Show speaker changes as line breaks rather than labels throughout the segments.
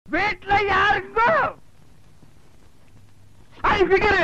வீட்டுல யாருங்கோ பிகரு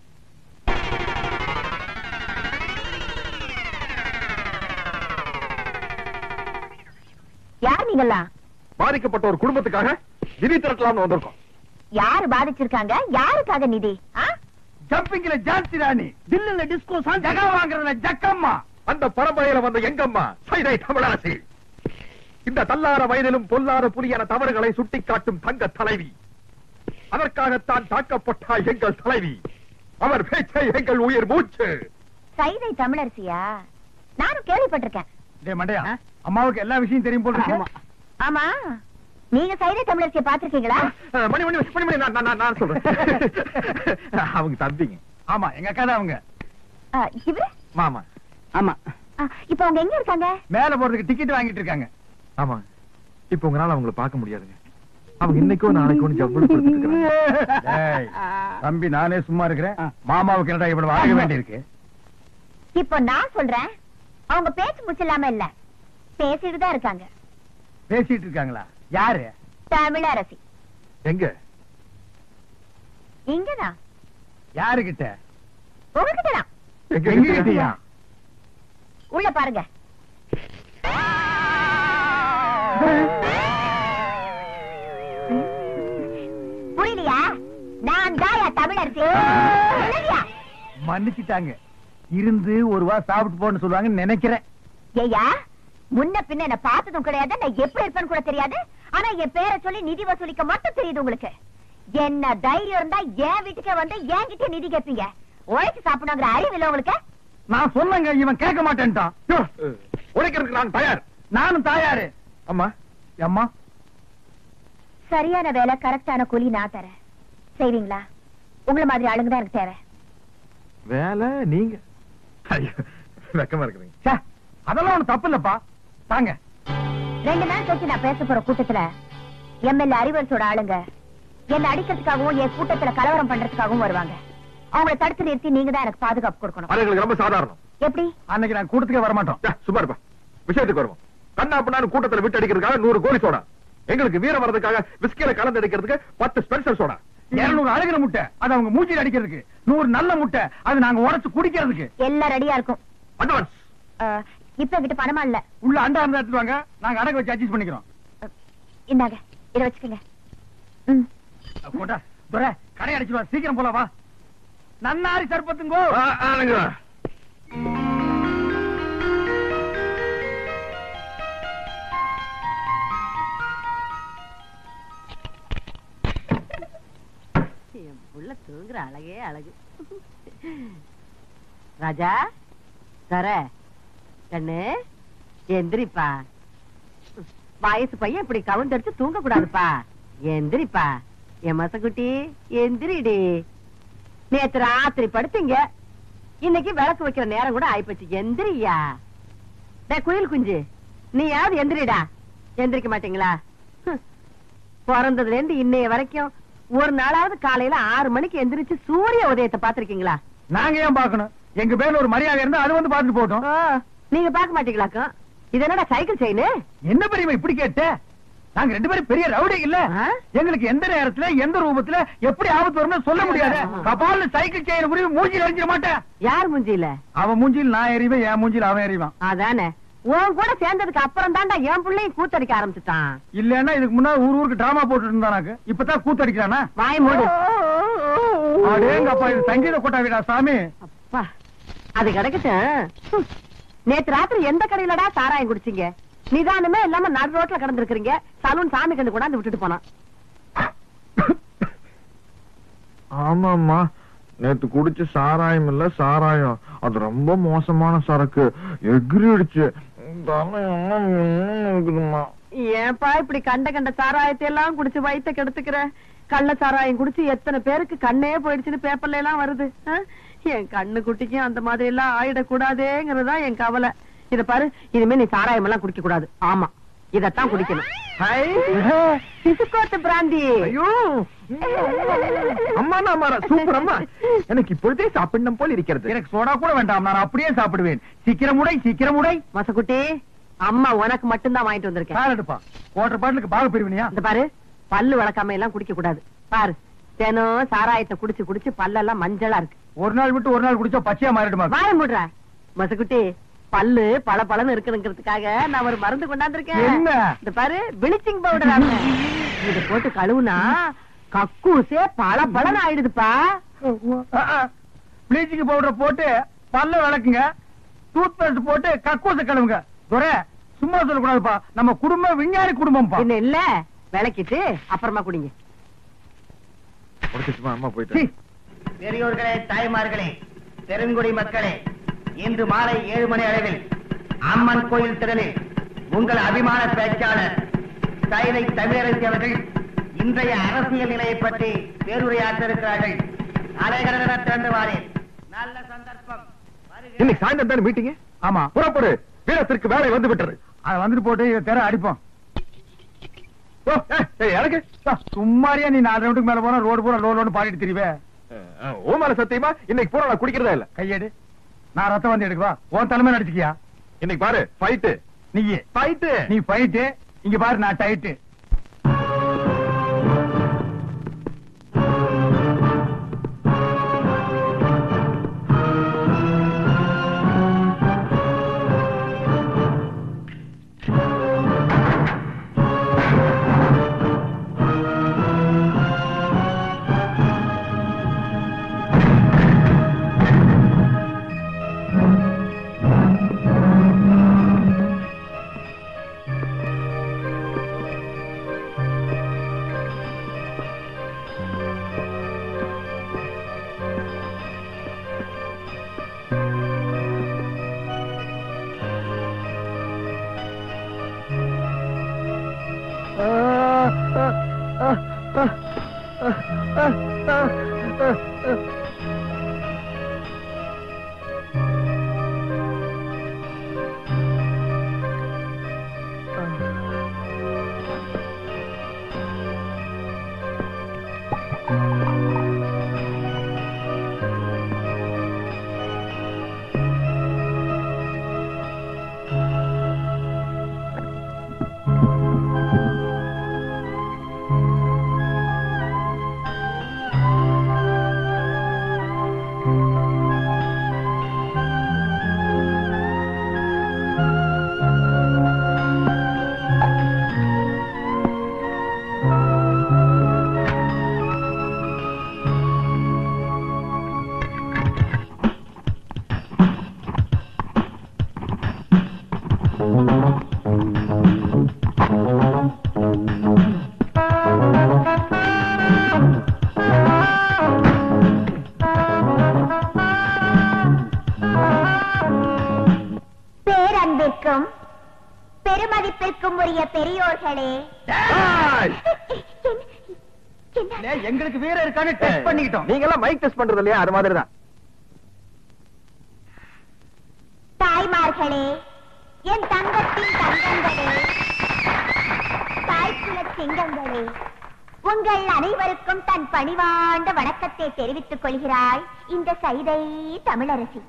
யார் நீங்களா?
பாதிக்கப்பட்ட ஒரு குடும்பத்துக்காக நிதி திரட்டலாம்னு வந்திருக்கோம்.
யாரு பாதிச்சிருக்காங்க? யாருக்காக நிதி?
ஜம்பிங்ல ஜான்சி ராணி, தில்லுல டிஸ்கோ சான், ஜகா வாங்குறதுல ஜக்கம்மா.
அந்த பரம்பரையில வந்த எங்கம்மா சைதை தமிழரசி. இந்த தள்ளார வயதிலும் பொல்லாத புலியான தவறுகளை சுட்டிக்காட்டும் தங்க தலைவி. அதற்காகத்தான் தாக்கப்பட்டாய் எங்கள் தலைவி. அவர் பேச்சை எங்கள் உயிர் மூச்சு.
சைதை தமிழரசியா? நானும் கேள்விப்பட்டிருக்கேன்.
மண்டையா, அம்மாவுக்கு எல்லா விஷயம் தெரியும் போல இருக்கு.
ஆமா, நீங்க சைதை தமிழரசியை பாத்திருக்கீங்களா?
மணி மணி மணி மணி நான் சொல்றேன். அவங்க தம்பிங்க.
ஆமா, எங்க அக்கா தான் அவங்க.
இவரு
மாமா.
ஆமா.
இப்ப அவங்க எங்க இருக்காங்க?
மேல போறதுக்கு டிக்கெட் வாங்கிட்டு இருக்காங்க.
ஆமா, இப்ப உங்களால அவங்களை பார்க்க முடியாதுங்க. அவங்க இன்னைக்கோ நாளைக்கோ ஜவ்வளவு கொடுத்துட்டு இருக்காங்க.
தம்பி, நானே சும்மா இருக்கிறேன். மாமாவுக்கு என்னடா இவ்வளவு வாங்க வேண்டியிருக்கு?
இப்போ நான் சொல்றேன், அவங்க பேச்சு முச்சில்லாம இல்ல, பேசிட்டு தான் இருக்காங்க.
பேசிட்டு இருக்காங்களா? யாரு?
தமிழரசி.
எங்க?
இங்கதான்.
யாருகிட்ட?
உங்ககிட்டதான்.
எங்ககிட்டயா?
உள்ள பாருங்க. புரியலையா? நான் தாயா தமிழரசி.
மன்னிச்சுட்டாங்க. இருந்து ஒரு வா சாப்பிட்டு போன்னு சொல்லுவாங்கன்னு நினைக்கிறேன்.
ஏயா, முன்ன பின்ன என்ன பார்த்ததும் கிடையாது, நான் எப்படி இருப்பேன்னு கூட தெரியாது. ஆனா என் பேரை சொல்லி நிதி வசூலிக்க மட்டும் தெரியுது உங்களுக்கு. என்ன தைரியம் இருந்தா என் வீட்டுக்கே வந்து என்கிட்ட நிதி கேட்பீங்க. உழைச்சு சாப்பிடணுங்கிற அறிவு இல்ல உங்களுக்கு?
நான் சொன்னங்க, இவன் கேட்க மாட்டேன்ட்டான்.
உழைக்கிறதுக்கு நான் தயார்.
நானும் தயாரு.
அம்மா,
அம்மா,
சரியான வேலை, கரெக்டான கூலி நான் தரேன். செய்வீங்களா? உங்களை மாதிரி ஆளுங்க தான் எனக்கு தேவை.
வேலை நீங்க? வெக்கமா இருக்கிறீங்க.
அதெல்லாம் ஒண்ணு தப்பு இல்லப்பா. தாங்க.
2 நாள் கழிச்சு நான் பேச போற கூட்டத்துல எம்எல்ஏ அறிவரசோட ஆளுங்க என்ன அடிக்கிறதுக்காகவும் என் கூட்டத்துல கலவரம் பண்றதுக்காகவும் வருவாங்க. அவங்களை தடுத்து நிறுத்தி நீங்க தான் எனக்கு பாதுகாப்பு கொடுக்கணும்.
அது ரொம்ப சாதாரணம்.
எப்படி?
அன்னைக்கு நான் கூட்டத்துக்கே வரமாட்டோம்.
சும்மா இருப்பா. விஷயத்துக்கு வருவோம். கண்ணா பண்ணாலும் கூட்டத்துல விட்டு அடிக்கிறதுக்காக 100 கோழி சோடா, எங்களுக்கு வீரம் வர்றதுக்காக விஸ்கில கலந்து அடிக்கிறதுக்கு 10 ஸ்பெஷல் சோடா,
200 அழுகிற முட்டை அது அவங்க மூச்சில் அடிக்கிறதுக்கு, 100 நல்ல முட்டை அது நாங்க உடைச்சு குடிக்கிறதுக்கு.
எல்லாம் ரெடியா இருக்கும்.
அட்வான்ஸ்.
இப்ப என்கிட்ட பணமா இல்ல.
உள்ள அண்டா இருந்தா எடுத்துட்டு வாங்க, நாங்க அடகு வச்சு அட்ஜஸ்ட் பண்ணிக்கிறோம்.
இந்தாங்க, இத வச்சுக்கங்க.
கொண்டா துரை, கடை அடிச்சுவா, சீக்கிரம் போல வா. நன்னாரி சர்பத்துங்கோ.
என் புள்ள தூங்குற அழகே அழகு. ராஜா, தர கண்ணு எந்திரிப்பா. வயசு பையன் இப்படி கவுண்டடிச்சு தூங்க கூடாதுப்பா. எந்திரிப்பா என் மசக்குட்டி, எந்திரிடி. நேத்து ராத்திரி படுத்தீங்க, இன்னைக்கு விளக்கு வைக்கிற நேரம் கூட ஆயிப்போச்சு. எந்திரியா குயில் குஞ்சு, நீ யாவது எந்திரிடா. எந்திரிக்க மாட்டீங்களா? பிறந்ததுல இருந்து இன்னைய வரைக்கும் ஒரு நாளாவது காலையில 6 மணிக்கு எந்திரிச்சு சூரிய உதயத்தை பாத்திருக்கீங்களா?
நாங்க ஏன் பாக்கணும்? எங்க பேர்ல ஒரு மரியாதை இருந்தா அது வந்து பாத்துட்டு போட்டோம்.
நீங்க பாக்க மாட்டீங்களாக்கும்? இது என்னடா சைக்கிள் செயின்?
என்ன பெரியமா இப்படி கேட்ட? நாங்க 2 பேரும் பெரிய ரவுடி இல்ல. எங்களுக்கு எந்த நேரத்துல எந்த ரூபத்துல எப்படி ஆபத்து வரும்னு சொல்ல முடியாது. கபால்ல சைக்கிள் செயின் உருவி மூஞ்சில எரிஞ்சிட மாட்டேன்.
யார் மூஞ்சில?
அவன் மூஞ்சில் நான் எறிவேன், என் மூஞ்சில் அவன் எறிவான்.
அதானே, உன் கூட சேர்ந்ததுக்கு அப்புறம் தான்டா என் பிள்ளையும் கூத்தடிக்க ஆரம்பிச்சுட்டான்.
இல்லன்னா இதுக்கு முன்னாடி ஊருக்கு டிராமா போட்டு இருந்தானாக்கு, இப்பதான் கூத்தடிக்கிறானா?
வாய் மூடு.
அடேங்கப்பா, இது சங்கீத கோட்டா வீடா சாமி.
அப்பா, அது கிடக்கட்டும். நேத்து ராத்திரி எந்த கடையிலடா சாராயம் குடிச்சீங்க? நிதானமே இல்லாம நடு ரோட்ல கிடந்திருக்கிறீங்க. சலூன் சாமி கண்டு கொண்டாந்து விட்டுட்டு போனான்.
ஆமாமா, நேத்து குடிச்ச சாராயம் இல்ல சாராயம், அது ரொம்ப மோசமான சரக்கு, எகிரிடுச்சு.
ஏன்பா இப்படி கண்ட கண்ட சாராயத்தை எல்லாம் குடிச்சு வயித்த கெடுத்துக்கிற? கள்ள சாராயம் குடிச்சு எத்தனை பேருக்கு கண்ணே போயிடுச்சுன்னு பேப்பர்ல எல்லாம் வருது. என் கண்ணு குட்டிக்கும் அந்த மாதிரி எல்லாம் ஆயிடக்கூடாதேங்கிறதா என் கவலை. இத பாரு, இனிமே நீ சாராயம் எல்லாம் குடிக்க கூடாது. ஆமா, இதத்தான் குடிக்கணும். சிசுக்கோட்டு பிராந்தி.
ஐயோ அம்மா, சூப்பர் அம்மா. எனக்கு இப்பொழுதே சாப்பிடணும் போல் இருக்கிறது.
எனக்கு சோடா கூட வேண்டாம், நான் அப்படியே சாப்பிடுவேன். சீக்கிரம் உடை, சீக்கிரம் உடை.
மசக்குட்டி, அம்மா உனக்கு மட்டும்தான் வாங்கிட்டு வந்திருக்கேன்.
எடுப்பா, வாட்டர் பாட்டிலுக்கு பாக பிரிவினியா?
இந்த பாரு, பல்லு வளர்க்காம எல்லாம் குடிக்க கூடாது. பாரு, தினம் சாராயத்தை குடிச்சு குடிச்சு பல்லெல்லாம் மஞ்சளா இருக்கு.
ஒரு நாள் விட்டு ஒரு நாள் குடிச்சா பச்சையா மாறிடுமா?
வாய மூடுற மசக்குட்டி. பல்லு பல பலன்னு இருக்குங்கிறதுக்காக நான் ஒரு மருந்து கொண்டாந்துருக்கேன்.
என்ன?
இந்த பாரு, பிளீச்சிங் பவுடர். இது போட்டு கழுவுனா கக்கூசே பல பலன்னு ஆயிடுதுப்பா.
ப்ளீச்சிங் பவுடர் போட்டு பல்ல விளக்குங்க, டூத் பேஸ்ட் போட்டு கக்கூச கழுவுங்க. துரை, சும்மா சொல்லக்கூடாதுப்பா, நம்ம குடும்பம் விஞ்ஞானி குடும்பம்.
என்ன இல்ல, விளக்கிட்டு அப்புறமா குடிங்க.
அம்மா போயிட்டு.
பெரியோர்களே, தாய்மார்களே, பெருங்குடி மக்களே, இன்று மாலை 7 மணி அளவில் அம்மன் கோயில் திடலில் உங்கள் அபிமான பேச்சாளர் சைதை தமிழரசி அவர்கள் இன்றைய அரசியல் நிலையை பற்றி பேருரையாற்ற இருக்கிறார்கள். அலைகடன திரண்டு வாரேன். நல்ல சந்தர்ப்பம்.
இன்னைக்கு சாயந்தரம் தானே மீட்டிங்?
ஆமா,
புறப்படு. வீரத்திற்கு வேலை வந்து விட்டது.
அதை வந்துட்டு போட்டு இதை தெர அடிப்போம்.
எனக்கு
சும்மாரியா நீ 4 ரவுண்டுக்கு மேல போனா ரோடு பூரா லோடு பாடிட்டு திரிவே.
ஓமால சத்தியமா இன்னைக்கு பூரா நான் குடிக்கிறதா இல்ல.
கையெடு, நான் ரத்தம் வந்து எடுக்குவா. உன் தலைமையில அடிச்சுக்கியா?
இன்னைக்கு பாரு, ஃபைட்டு.
நீ
ஃபைட்டு.
நீ ஃபைட்டு. இங்க பாரு, நான் டைட்டு.
பெருமதிப்பிற்கும் உரிய பெரியோர்களே,
எங்களுக்கு வீரர் இருக்கான்னு டெஸ்ட் பண்ணிக்கிட்டோம்.
நீங்க எல்லாம் மைக் டெஸ்ட் பண்றது இல்லையா? அது மாதிரி தான்.
தாய்மார்களே, என் தங்கத்தின் தங்கங்களே, தாய்க்குல சிங்கங்களே, உங்கள் அனைவருக்கும் தன் பணிவாண்ட வணக்கத்தை தெரிவித்துக் கொள்கிறாய் இந்த சைதை தமிழரசி.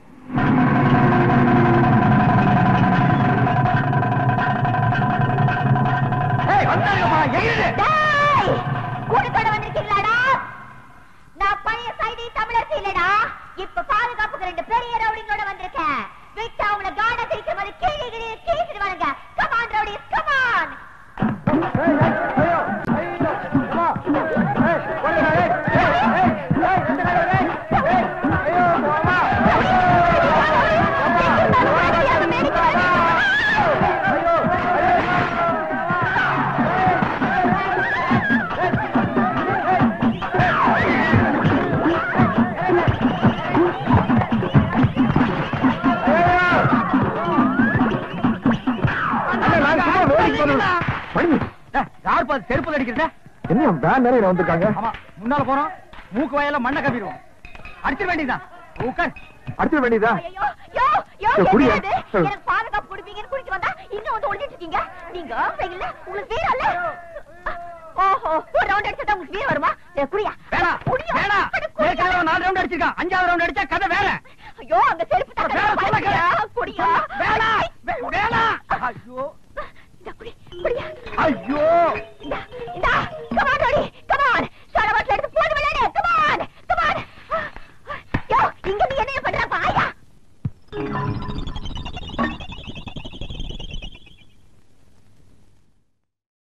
கூட்டத்தோட வந்திருக்கீங்களாடா? நான் பழைய சைதை தமிழரசி இல்லடா. இப்ப பாதுகாப்புக்கு 2 பெரிய ரவுடிங்களோட வந்திருக்கேன். விட்டு அவங்கள காட திரிக்கும் போது கீழே கீழ்ச்சிடுவானுங்க. Come on rowdies, come on.
யார் பாத்து செருப்பு அடிக்கிறத?
என்ன வேன் நிறைய வந்திருக்காங்க.
ஆமா, முன்னால போறோம், மூக்கு வாயில மண்ணை கவிடுவோம். அடிச்சிட வேண்டியதான்.
அடிச்சிட வேண்டியதா?
எனக்கு பாதுகாப்பு கொடுப்பீங்கன்னு குடிச்சு வந்தா இன்னும் வந்து ஒழிச்சிட்டு இருக்கீங்க. நீங்க இல்ல, உங்களுக்கு வீர இல்ல. ஓஹோ, ஒரு ரவுண்ட் அடிச்சா உங்களுக்கு வீர வருமா? குடியா?
வேணா, வேணா. 4 ரவுண்ட் அடிச்சிருக்கா, 5வது ரவுண்ட் அடிச்சா கதை வேற.
ஐயோ, அங்க செருப்பு